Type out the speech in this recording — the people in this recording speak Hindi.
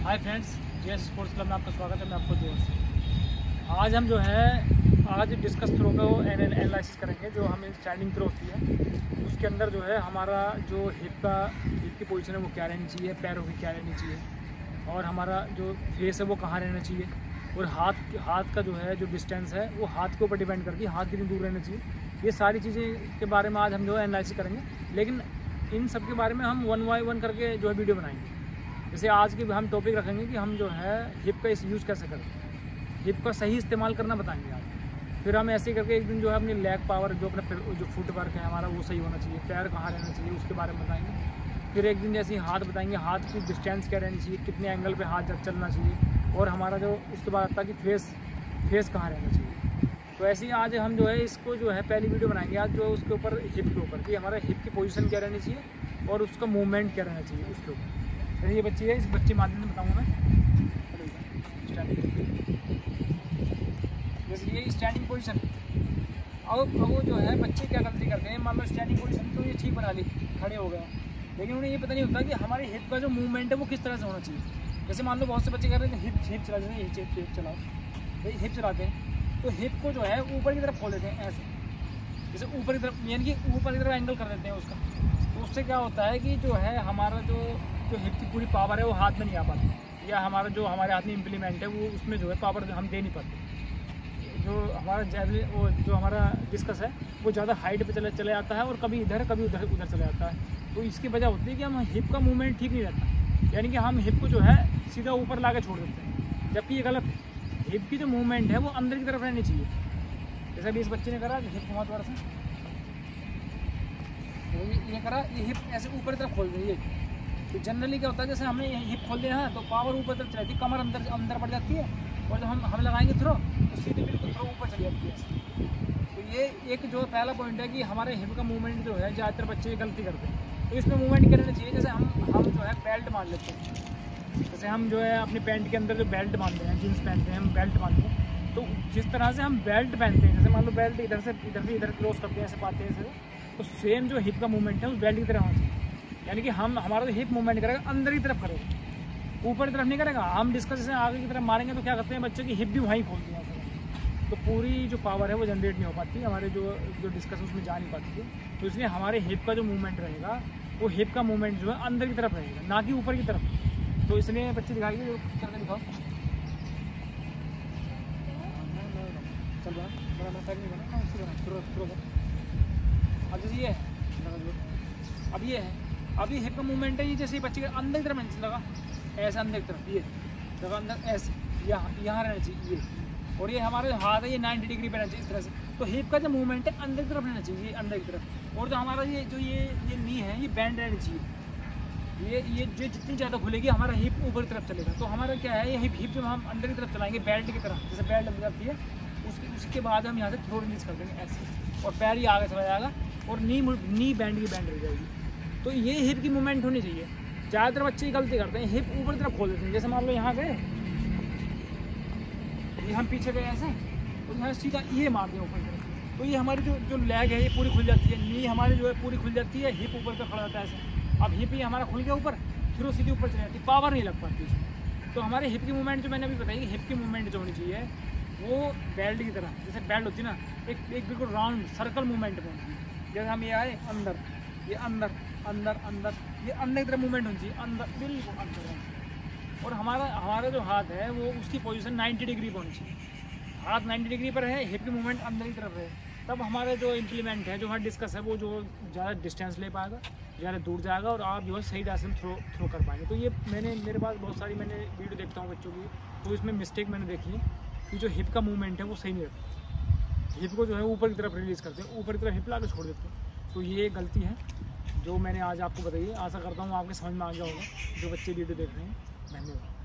हाय फ्रेंड्स, जेएस स्पोर्ट्स क्लब में आपका स्वागत है। मैं आपको दोस्त आज हम जो है आज डिस्कस थ्रो का एनालिसिस करेंगे। जो हमें स्टैंडिंग थ्रो होती है उसके अंदर जो है हमारा जो हिप की पोजीशन है वो क्या रहनी चाहिए, पैरों की क्या रहनी चाहिए, और हमारा जो फेस है वो कहाँ रहना चाहिए, और हाथ का जो है जो डिस्टेंस है वो हाथ के ऊपर डिपेंड करती है, हाथ कितनी दूर रहना चाहिए। ये सारी चीज़ें के बारे में आज हम जो है एनालिसिस करेंगे, लेकिन इन सब के बारे में हम 1 बाय 1 करके जो है वीडियो बनाएंगे। जैसे आज की हम टॉपिक रखेंगे कि हम जो है हिप का यूज़ कैसे करें, हिप का सही इस्तेमाल करना बताएंगे आज। फिर हम ऐसे करके एक दिन जो है अपनी लेग पावर जो अपना जो फुट वर्क है हमारा वो सही होना चाहिए, पैर कहाँ रहना चाहिए उसके बारे में बताएंगे। फिर एक दिन जैसे हाथ बताएंगे, हाथ की डिस्टेंस क्या रहनी चाहिए, कितने एंगल पे हाथ चलना चाहिए, और हमारा जो उसके बाद आता है कि फेस कहाँ रहना चाहिए। तो ऐसे ही आज हम जो है इसको जो है पहली वीडियो बनाएंगे आज जो उसके ऊपर हिप के ऊपर कि हमारा हिप की पोजीशन क्या रहनी चाहिए और उसका मूवमेंट क्या रहना चाहिए उसके ऊपर। ये बच्ची है, इस बच्चे के माध्यम से बताऊँगा मैं। जैसे ये स्टैंडिंग पोजीशन, अब वो जो है बच्चे क्या गलती करते हैं, मान लो स्टैंडिंग पोजीशन तो ये ठीक बना ली, खड़े हो गए, लेकिन उन्हें ये पता नहीं होता कि हमारे हिप का जो मूवमेंट है वो किस तरह से होना चाहिए। जैसे मान लो बहुत से बच्चे कर रहे हैं हिप चला देते हैं, हिप चलाओ भाई, हिप चलाते हैं तो हिप को जो है ऊपर की तरफ खोल देते हैं ऐसे, जैसे ऊपर की तरफ, यानी कि ऊपर की तरफ एंगल कर देते हैं उसका। तो उससे क्या होता है कि जो है हमारा जो हिप की पूरी पावर है वो हाथ में नहीं आ पाती, या हमारा जो हमारे हाथ में इम्प्लीमेंट है वो उसमें जो है पावर हम दे नहीं पाते। जो हमारा जैवलिन वो जो हमारा डिस्कस है वो ज़्यादा हाइट पे चले जाता है और कभी इधर कभी उधर चला जाता है। तो इसकी वजह होती है कि हम हिप का मूवमेंट ठीक नहीं रहता, यानी कि हम हिप को जो है सीधा ऊपर ला के छोड़ देते हैं, जबकि ये गलत है। हिप की जो मूवमेंट है वो अंदर की तरफ रहनी चाहिए। जैसे अभी इस बच्चे ने करा हिप घुमा थोड़ा सा, ये करा, ये हिप ऐसे ऊपर की तरफ खोल दी। तो जनरली क्या होता है, जैसे हमने हिप खोल दिया है तो पावर ऊपर तरफ चलती है, कमर अंदर पड़ जाती है, और जब हम लगाएंगे थ्रो तो सीधे बिल्कुल थ्रो ऊपर चली जाती है। तो ये एक जो पहला पॉइंट है कि हमारे हिप का मूवमेंट जो है ज़्यादातर बच्चे गलती करते हैं। तो इसमें मूवमेंट क्या रहना चाहिए, जैसे हम जो है बेल्ट मान लेते हैं, जैसे हम जो है अपनी पैंट के अंदर जो बेल्ट बांधते हैं, जीन्स पहनते हैं, हम बेल्ट बांधते हैं, तो जिस तरह से हम बेल्ट पहनते हैं, जैसे मान लो बेल्ट इधर से इधर क्रॉस करते हैं, ऐसे पाते हैं ऐसे, तो सेम जो हिप का मूवमेंट है उस बेल्ट की तरह होना चाहिए। यानी कि हमारा जो हिप मूवमेंट करेगा अंदर की तरफ करेगा, ऊपर की तरफ नहीं करेगा। हम डिस्कस जैसे आगे की तरफ मारेंगे तो क्या करते हैं, बच्चे की हिप भी वहीं खोलती है, तो पूरी जो पावर है वो जनरेट नहीं हो पाती, हमारे जो डिस्कस उसमें जा नहीं पाती है। तो इसलिए हमारे हिप का जो मूवमेंट रहेगा वो हिप का मूवमेंट जो है अंदर की तरफ रहेगा, ना कि ऊपर की तरफ। तो इसलिए बच्चे दिखाएंगे, जो करके दिखाओ, चल बना। अब जैसे ये है, अब ये है, अब ये हिप का मूवमेंट है, ये जैसे बच्चे के अंदर की तरफ लगा, ऐसे अंदर की तरफ, ये लगा अंदर, ऐसे यहाँ रहना चाहिए ये, और ये हमारे हाथ है ये 90 डिग्री पे रहना चाहिए इस तरह से। तो हिप का जो मूवमेंट है अंदर की तरफ रहना चाहिए, ये अंदर की तरफ। और जो हमारा ये नी है ये बैंड रहनी चाहिए, ये जो जितनी ज़्यादा खुलेगी हमारा हिप ऊपर की तरफ चलेगा। तो हमारा क्या है, ये हिप जब हम अंदर की तरफ चलाएंगे बेल्ट की तरह, जैसे बेल्ट अंदर जाती है, उसके बाद हम यहाँ से थ्रो रिलीज कर देंगे ऐसे, और पैर ही आगे चला जाएगा, और नी बैंड की बैंड रह जाएगी। तो ये हिप की मूवमेंट होनी चाहिए। ज़्यादातर बच्चे गलती करते हैं, हिप ऊपर तरफ खोल देते हैं। जैसे मान लो यहाँ गए, ये हम पीछे गए ऐसे, तो यहाँ सीधा ये मार दिया ऊपर तरफ, तो ये हमारी जो लेग है ये पूरी खुल जाती है, नी हमारी जो है पूरी खुल जाती है, हिप ऊपर पर खड़ा जाता है ऐसे। अब हिप ये हमारा खुल गया ऊपर, फिर वो सीधी ऊपर चली जाती है, पावर नहीं लग पाती उसमें। तो हमारे हिप की मूवमेंट जो मैंने अभी बताई, हिप की मूवमेंट जो होनी चाहिए वो बेल्ट की तरह, जैसे बेल्ट होती है ना, एक बिल्कुल राउंड सर्कल मूवमेंट में होती है। जैसे हम ये आए अंदर, ये अंदर अंदर अंदर, ये अंदर की तरफ मूवमेंट होनी चाहिए, अंदर बिल्कुल अंदर। और हमारा जो हाथ है वो उसकी पोजीशन 90 डिग्री पर होनी चाहिए, हाथ 90 डिग्री पर है, हिप की मूवमेंट अंदर की तरफ है, तब हमारे जो इम्प्लीमेंट है, जो हमारा डिस्कस है, वो जो ज़्यादा डिस्टेंस ले पाएगा, ज़्यादा दूर जाएगा, और आप जो है सही डायरेक्शन थ्रो कर पाएंगे। तो ये मेरे पास बहुत सारी मैंने वीडियो देखता हूँ बच्चों की, तो इसमें मिस्टेक मैंने देखी है कि जो हिप का मूवमेंट है वो सही नहीं रहता, हिप को जो है ऊपर की तरफ रिलीज़ करते हैं, ऊपर की तरफ हिप ला के छोड़ देते हैं। तो ये गलती है जो मैंने आज आपको बताई है। आशा करता हूँ आपके समझ में आ गया होगा जो बच्चे वीडियो देख रहे हैं। धन्यवाद।